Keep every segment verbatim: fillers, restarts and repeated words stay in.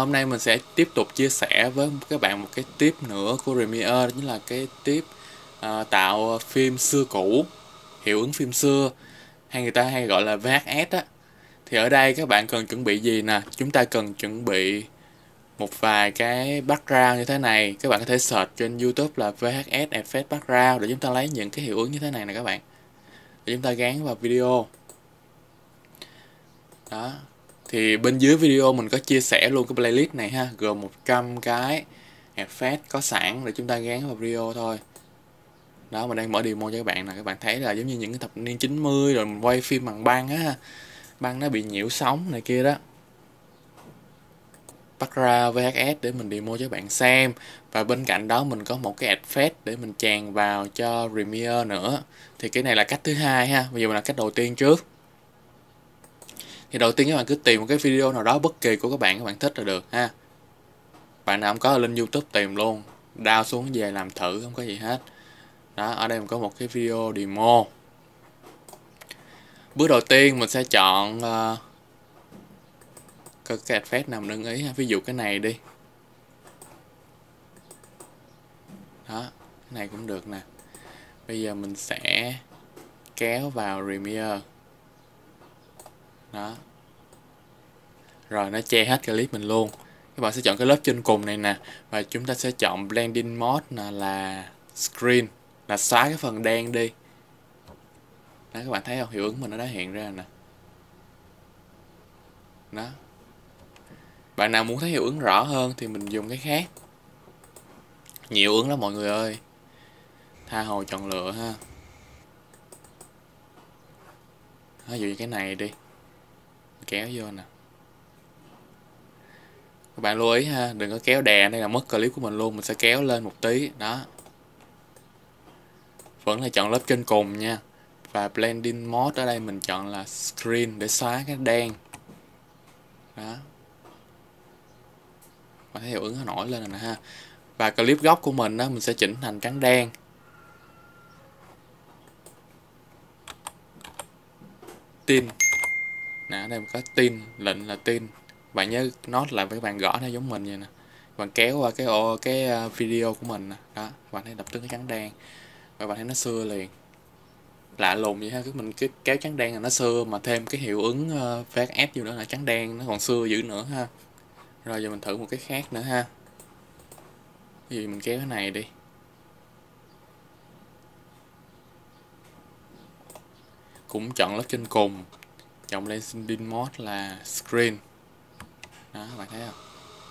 hôm nay mình sẽ tiếp tục chia sẻ với các bạn một cái tip nữa của Premiere, chính là cái tip à, tạo phim xưa cũ, hiệu ứng phim xưa, hay người ta hay gọi là vê hát ét á. Thì ở đây các bạn cần chuẩn bị gì nè? Chúng ta cần chuẩn bị một vài cái background như thế này. Các bạn có thể search trên YouTube là vê hát ét Effect Background để chúng ta lấy những cái hiệu ứng như thế này nè các bạn. Để chúng ta gắn vào video. Đó. Thì bên dưới video mình có chia sẻ luôn cái playlist này ha, gồm một trăm cái effect có sẵn để chúng ta gắn vào video thôi. Đó, mình đang mở demo cho các bạn nè, các bạn thấy là giống như những cái thập niên chín mươi rồi mình quay phim bằng băng á, băng nó bị nhiễu sóng này kia đó. Bắt ra vê hát ét để mình demo cho các bạn xem. Và bên cạnh đó mình có một cái effect để mình chèn vào cho Premiere nữa. Thì cái này là cách thứ hai ha, bây giờ mình là cách đầu tiên trước. Thì đầu tiên các bạn cứ tìm một cái video nào đó bất kỳ của các bạn các bạn thích là được ha. Bạn nào không có lên YouTube tìm luôn, download xuống về làm thử, không có gì hết. Đó, ở đây mình có một cái video demo. Bước đầu tiên mình sẽ chọn uh, cái effect nào mình ưng ý ha. Ví dụ cái này đi. Đó, cái này cũng được nè. Bây giờ mình sẽ kéo vào Premiere. Đó. Rồi nó che hết clip mình luôn. Các bạn sẽ chọn cái lớp trên cùng này nè, và chúng ta sẽ chọn blending mode là, là screen, là xóa cái phần đen đi. Đó, các bạn thấy không, hiệu ứng mình nó đã hiện ra nè. Đó. Bạn nào muốn thấy hiệu ứng rõ hơn thì mình dùng cái khác. Nhiều hiệu ứng lắm mọi người ơi, tha hồ chọn lựa ha. Ví dụ như cái này đi, kéo vô nè. Các bạn lưu ý ha, đừng có kéo đè, đây là mất clip của mình luôn. Mình sẽ kéo lên một tí. Đó, vẫn là chọn lớp trên cùng nha. Và blending mode ở đây mình chọn là screen để xóa cái đen. Đó, bạn thấy hiệu ứng nó nổi lên rồi nè ha. Và clip gốc của mình đó, mình sẽ chỉnh thành trắng đen. Tin nè, ở đây mình có tin, lệnh là tin. Bạn nhớ nốt lại với bạn gõ nó giống mình vậy nè. Bạn kéo qua cái ô cái video của mình nè. Đó, bạn thấy lập tức cái trắng đen. Và bạn thấy nó xưa liền. Lạ lùng vậy ha, cứ mình cứ kéo trắng đen là nó xưa, mà thêm cái hiệu ứng uh, vê hát ét vô nữa là trắng đen nó còn xưa dữ nữa ha. Rồi giờ mình thử một cái khác nữa ha. Ví dụ mình kéo cái này đi. Cũng chọn lớp trên cùng, chọn blending mode là screen. Đó, các bạn thấy không?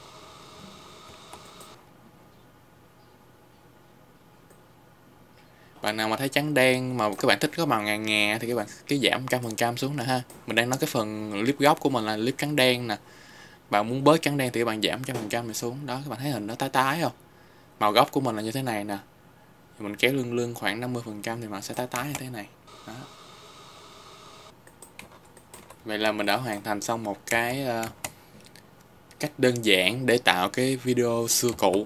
Bạn nào mà thấy trắng đen mà các bạn thích có màu ngà ngà thì các bạn cứ giảm một trăm phần trăm xuống nè ha. Mình đang nói cái phần clip gốc của mình là clip trắng đen nè. Bạn muốn bớt trắng đen thì các bạn giảm một trăm phần trăm này xuống. Đó, các bạn thấy hình nó tái tái không? Màu gốc của mình là như thế này nè. Mình kéo lưng lưng khoảng năm mươi phần trăm thì nó sẽ tái tái như thế này. Đó. Vậy là mình đã hoàn thành xong một cái uh, cách đơn giản để tạo cái video xưa cũ.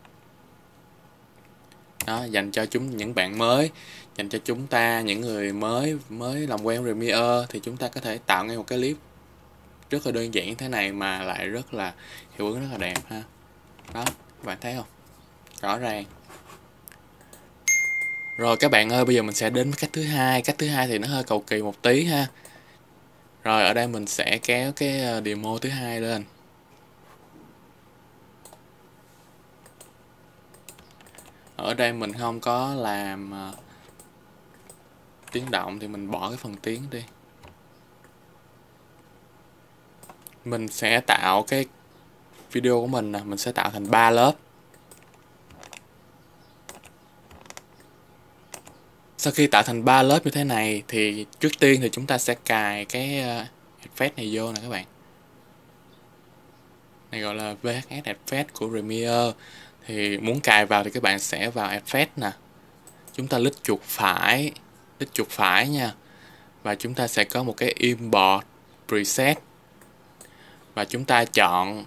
Đó, dành cho chúng những bạn mới, dành cho chúng ta những người mới mới làm quen Premiere thì chúng ta có thể tạo ngay một cái clip rất là đơn giản như thế này mà lại rất là hiệu ứng rất là đẹp ha. Đó, các bạn thấy không? Rõ ràng. Rồi các bạn ơi, bây giờ mình sẽ đến với cách thứ hai. Cách thứ hai thì nó hơi cầu kỳ một tí ha. Rồi ở đây mình sẽ kéo cái demo thứ hai lên. Ở đây mình không có làm uh, tiếng động thì mình bỏ cái phần tiếng đi. Mình sẽ tạo cái video của mình nè, mình sẽ tạo thành ba lớp. Sau khi tạo thành ba lớp như thế này thì trước tiên thì chúng ta sẽ cài cái uh, effect này vô nè các bạn. Này gọi là vê hát ét Effect của Premiere. Thì muốn cài vào thì các bạn sẽ vào Effect nè. Chúng ta lít chuột phải, lít chuột phải nha. Và chúng ta sẽ có một cái import preset. Và chúng ta chọn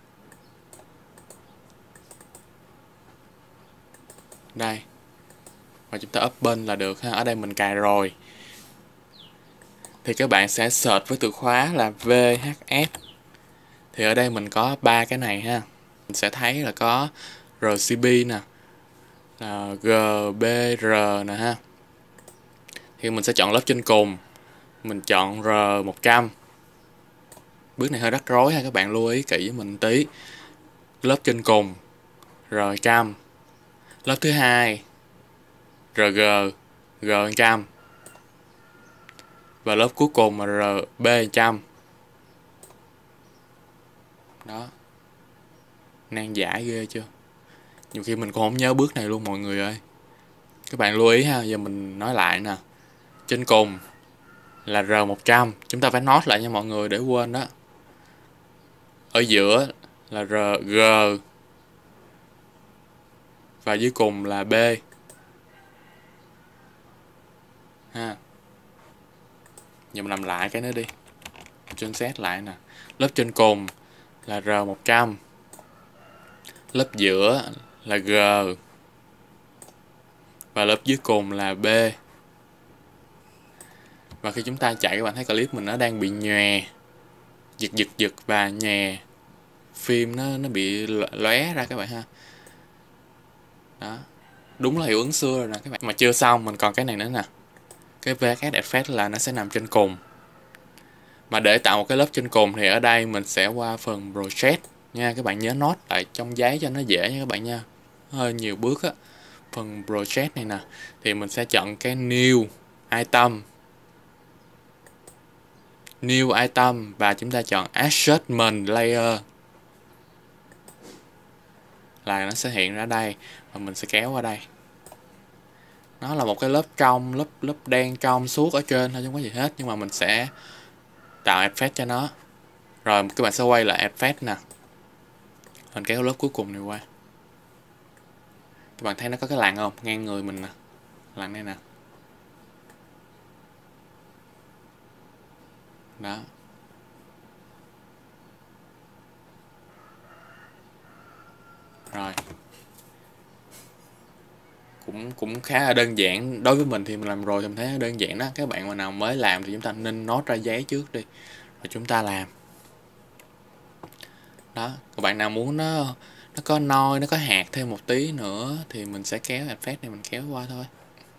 đây. Và chúng ta open là được ha. Ở đây mình cài rồi. Thì các bạn sẽ search với từ khóa là vê hát ét. Thì ở đây mình có ba cái này ha. Mình sẽ thấy là có rờ xê bê nè, là giê bê rờ nè ha. Thì mình sẽ chọn lớp trên cùng, mình chọn R một trăm. Bước này hơi rắc rối ha, các bạn lưu ý kỹ với mình tí. Lớp trên cùng R một trăm, lớp thứ hai rờ giê G một trăm, và lớp cuối cùng là rờ bê một trăm. Đó, nan giải ghê chưa. Nhiều khi mình cũng không nhớ bước này luôn mọi người ơi. Các bạn lưu ý ha, giờ mình nói lại nè. Trên cùng là R một trăm, chúng ta phải note lại nha mọi người để quên đó. Ở giữa là rờ giê, và dưới cùng là B ha. Giờ mình làm lại cái nữa đi, trên set lại nè. Lớp trên cùng là R một trăm, lớp giữa là G, và lớp dưới cùng là B. Và khi chúng ta chạy, các bạn thấy clip mình nó đang bị nhòe, giật giật giật và nhòe, phim nó nó bị lóe ra các bạn ha. Đó, đúng là hiệu ứng xưa rồi nè các bạn. Mà chưa xong, mình còn cái này nữa nè. Cái vê ép ét Effect là nó sẽ nằm trên cùng. Mà để tạo một cái lớp trên cùng thì ở đây mình sẽ qua phần Project nha. Các bạn nhớ note lại trong giấy cho nó dễ nha các bạn nha. Hơi nhiều bước á. Phần Project này nè, thì mình sẽ chọn cái New Item, New Item, và chúng ta chọn Adjustment Layer, là nó sẽ hiện ra đây. Và mình sẽ kéo qua đây. Nó là một cái lớp trong, lớp lớp đen trong suốt ở trên thôi, không có gì hết. Nhưng mà mình sẽ tạo effect cho nó. Rồi các bạn sẽ quay lại effect nè, mình kéo lớp cuối cùng này qua. Các bạn thấy nó có cái lằn không? Ngang người mình nè, lằn đây nè. Đó. Rồi. Cũng cũng khá là đơn giản. Đối với mình thì mình làm rồi thì mình thấy đơn giản đó. Các bạn mà nào mới làm thì chúng ta nên note ra giấy trước đi, rồi chúng ta làm. Đó, các bạn nào muốn nó nó có nôi, nó có hạt thêm một tí nữa thì mình sẽ kéo effect này, mình kéo qua thôi.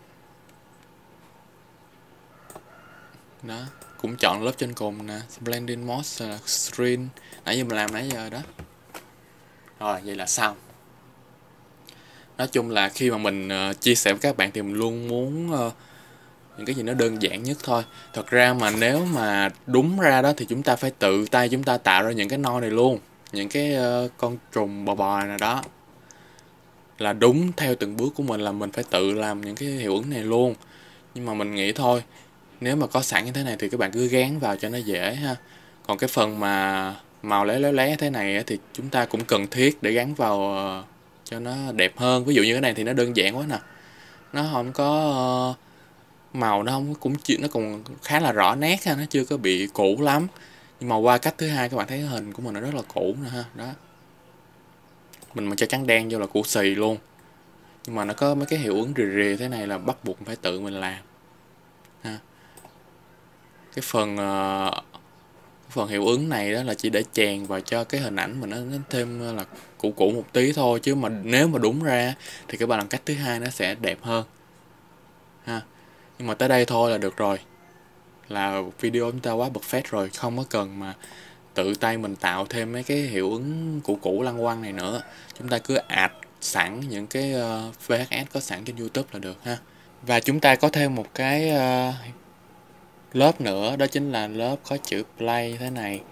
Đó, cũng chọn lớp trên cùng nè, blending mode là screen, nãy giờ mình làm nãy giờ đó. Rồi, vậy là xong. Nói chung là khi mà mình uh, chia sẻ với các bạn thì mình luôn muốn uh, những cái gì nó đơn giản nhất thôi. Thật ra mà nếu mà đúng ra đó thì chúng ta phải tự tay chúng ta tạo ra những cái nôi này luôn. Những cái uh, con trùng bò bò này đó. Là đúng theo từng bước của mình, là mình phải tự làm những cái hiệu ứng này luôn. Nhưng mà mình nghĩ thôi, nếu mà có sẵn như thế này thì các bạn cứ gán vào cho nó dễ ha. Còn cái phần mà màu lé lé lé thế này thì chúng ta cũng cần thiết để gắn vào uh, cho nó đẹp hơn. Ví dụ như cái này thì nó đơn giản quá nè, nó không có uh, màu nó không cũng nó còn khá là rõ nét ha, nó chưa có bị cũ lắm. Nhưng mà qua cách thứ hai các bạn thấy hình của mình nó rất là cũ nè ha. Đó, mình mà cho trắng đen vô là cũ xì luôn. Nhưng mà nó có mấy cái hiệu ứng rì rì thế này là bắt buộc phải tự mình làm ha. Cái phần uh, cái phần hiệu ứng này đó là chỉ để chèn vào cho cái hình ảnh mình nó, nó thêm là cũ cũ một tí thôi. Chứ mà nếu mà đúng ra thì các bạn làm cách thứ hai nó sẽ đẹp hơn ha. Nhưng mà tới đây thôi là được rồi, là video chúng ta quá perfect rồi, không có cần mà tự tay mình tạo thêm mấy cái hiệu ứng cũ cũ lăng quăng này nữa. Chúng ta cứ add sẵn những cái uh, vê ép ét có sẵn trên YouTube là được ha. Và chúng ta có thêm một cái uh, lớp nữa, đó chính là lớp có chữ play thế này.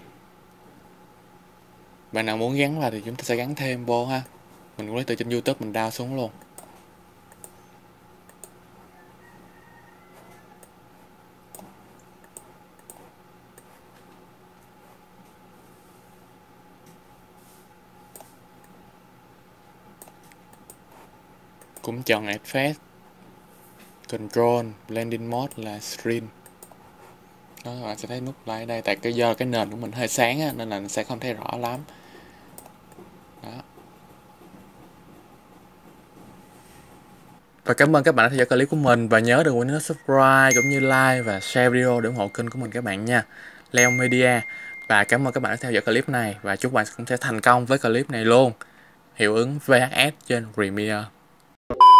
Bạn nào muốn gắn vào thì chúng ta sẽ gắn thêm vô ha. Mình cũng lấy từ trên YouTube mình download xuống luôn. Cũng chọn Effect, Control, Blending Mode là Screen. Đó, các bạn sẽ thấy nút play ở đây. Tại cái do cái nền của mình hơi sáng á, nên là sẽ không thấy rõ lắm. Đó. Và cảm ơn các bạn đã theo dõi clip của mình. Và nhớ đừng quên nhấn subscribe cũng như like và share video để ủng hộ kênh của mình các bạn nha. Leo Media, Và cảm ơn các bạn đã theo dõi clip này, và chúc bạn cũng sẽ thành công với clip này luôn. Hiệu ứng vê hát ét trên Premiere.